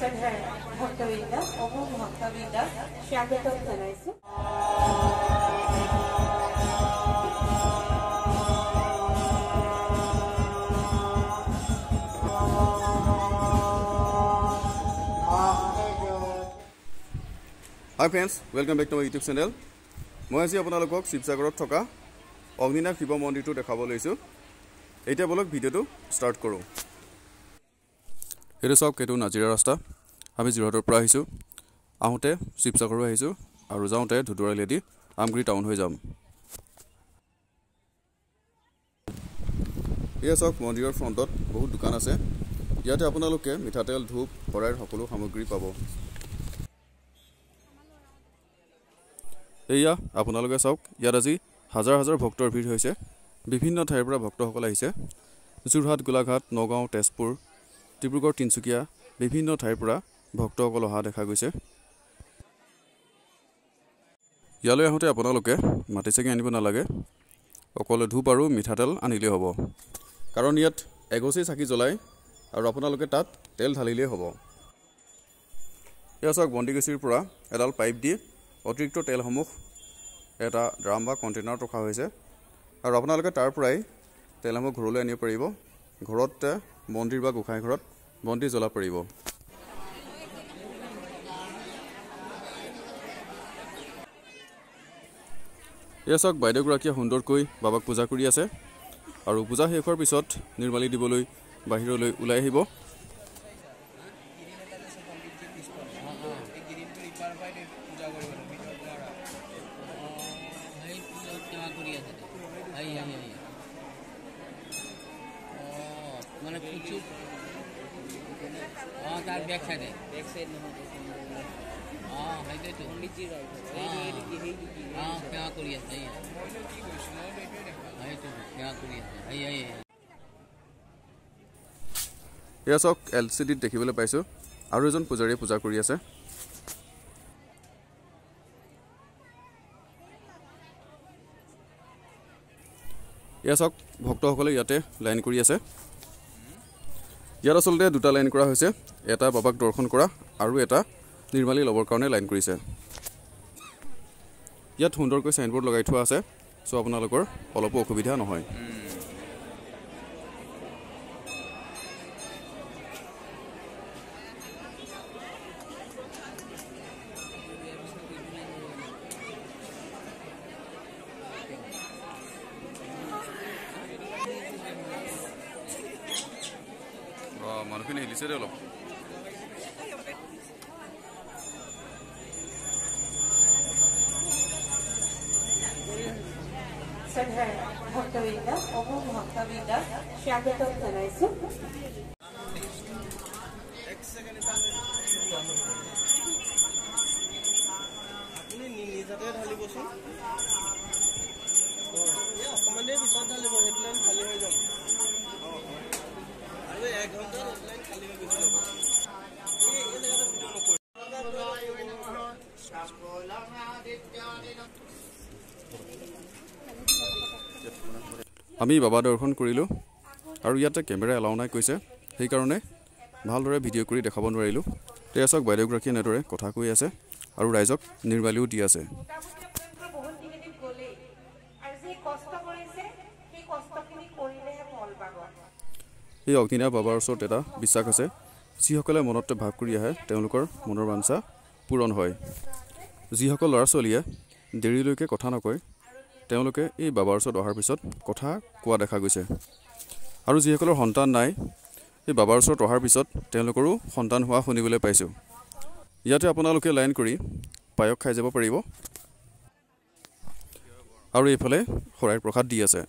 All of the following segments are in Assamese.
ভক্তবৃন্দ অমুক ভক্তবৃন্দ স্বাগতম জনাইছো। Hi friends, welcome back to my YouTube channel. মই আজি আপোনালোকক শিৱসাগৰত থকা অগ্নিনাভ শিৱ মন্দিৰটো দেখাব লৈছো। এতিয়া বলক ভিডিওটো ষ্টাৰ্ট কৰো। এটা সব কেটো নাজিৰা ৰাস্তা। আমি জিৰহাটৰ পৰা আহিছো। আহোতে শিৱসাগৰ আহিছো আৰু যাওঁতে ধুদুৰালেদি আমগুৰি টাউন হৈ যাম। এই সব মন্দিৰৰ ফ্ৰণ্টত বহুত দোকান আছে। ইয়াতে আপোনালোকে মিঠাতেল, ধূপ, শৰাইৰ সকলো সামগ্ৰী পাব। এয়া আপোনালোকে চাওক, ইয়াত আজি হাজাৰ হাজাৰ ভক্তৰ ভিৰ হৈছে। বিভিন্ন ঠাইৰ পৰা ভক্তসকল আহিছে। যোৰহাট, গোলাঘাট, নগাঁও, তেজপুৰ, ডিব্ৰুগড়, তিনচুকীয়া বিভিন্ন ঠাইৰ পৰা ভক্তসকল অহা দেখা গৈছে। ইয়ালৈ আহোঁতে আপোনালোকে মাটি চাকি আনিব নালাগে, অকল ধূপ আৰু মিঠাতেল আনিলেই হ'ব। কাৰণ ইয়াত এগছি চাকি জ্বলাই আৰু আপোনালোকে তাত তেল ঢালিলেই হ'ব। এয়া চাওক, বন্দিগছিৰ পৰা এডাল পাইপ দি অতিৰিক্ত তেলসমূহ এটা ড্ৰাম বা কণ্টেইনাৰত ৰখা হৈছে আৰু আপোনালোকে তাৰ পৰাই তেলসমূহ ঘৰলৈ আনিব পাৰিব। ঘৰত মন্দিৰ বা গোসাঁই ঘৰত বন্তি জ্বলাব পাৰিব। এয়া চাওক, বাইদেউগৰাকীয়ে সুন্দৰকৈ বাবাক পূজা কৰি আছে আৰু পূজা শেষ হোৱাৰ পিছত নিৰ্মালি দিবলৈ বাহিৰলৈ ওলাই আহিব। মানে কিছু তার ব্যাক সাইডে সেইটাইতো সেৱা কৰি আছে। সেৱা কৰি আছে। এয়া চাওক, LCDত দেখিবলৈ পাইছোঁ আৰু এজন পূজাৰীয়ে পূজা কৰি আছে। এয়া চাওক, ভক্তসকলে ইয়াতে লাইন কৰি আছে। ইয়াত আচলতে দুটা লাইন কৰা হৈছে, এটা বাবাক দৰ্শন কৰা আৰু এটা নিৰ্মালি ল'বৰ কাৰণে লাইন কৰিছে। ইয়াত সুন্দৰকৈ চাইনবোৰ্ড লগাই থোৱা আছে, চ' আপোনালোকৰ অলপো অসুবিধা নহয়। মানুহখিনি হিলিছে দে অলপ। ভক্তবৃন্দ অমুক ভক্তবৃন্দ স্বাগতম জনাইছো। আপুনি নিজতে ঢালিবচোন, অকণমান দেৰি পিছত ঢালিব, সেইটো লাইন খালী হৈ যাব আৰু 1 ঘণ্টা লাইন খালী হৈ গৈছে। আমি বাবা দৰ্শন কৰিলোঁ আৰু ইয়াতে কেমেৰা এলাও নাই কৈছে, সেইকাৰণে ভালদৰে ভিডিঅ' কৰি দেখাব নোৱাৰিলোঁ। তেয়া চাওক, বাইদেউগৰাকীয়ে এনেদৰে কথা কৈ আছে আৰু ৰাইজক নিৰ্মালিও দি আছে। এই অগ্নিনাভ বাবাৰ ওচৰত এটা বিশ্বাস আছে, যিসকলে মনতে ভাৱ কৰি আহে তেওঁলোকৰ মনৰ বাঞ্ছা পূৰণ হয়। যিসকল ল'ৰা ছোৱালীয়ে দেৰিলৈকে কথা নকয় তেওঁলোকে এই বাবাৰ ওচৰত অহাৰ পিছত কথা কোৱা দেখা গৈছে। আৰু যিসকলৰ সন্তান নাই, এই বাবাৰ ওচৰত অহাৰ পিছত তেওঁলোকৰো সন্তান হোৱা শুনিবলৈ পাইছোঁ। ইয়াতে আপোনালোকে লাইন কৰি পায়স খাই যাব পাৰিব আৰু এইফালে শৰাইৰ প্ৰসাদ দি আছে।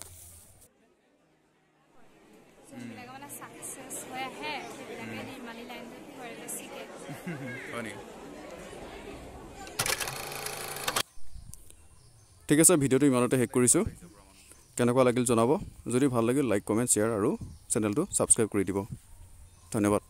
ঠিক আছে, ভিডিঅ'টো ইমানতে শেষ কৰিছোঁ। কেনেকুৱা লাগিল জনাব। যদি ভাল লাগিল লাইক, কমেণ্ট, শ্বেয়াৰ আৰু চেনেলটো ছাবস্ক্ৰাইব কৰি দিব। ধন্যবাদ।